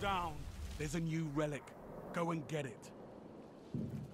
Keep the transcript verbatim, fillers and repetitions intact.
down. There's a new relic. Go and get it.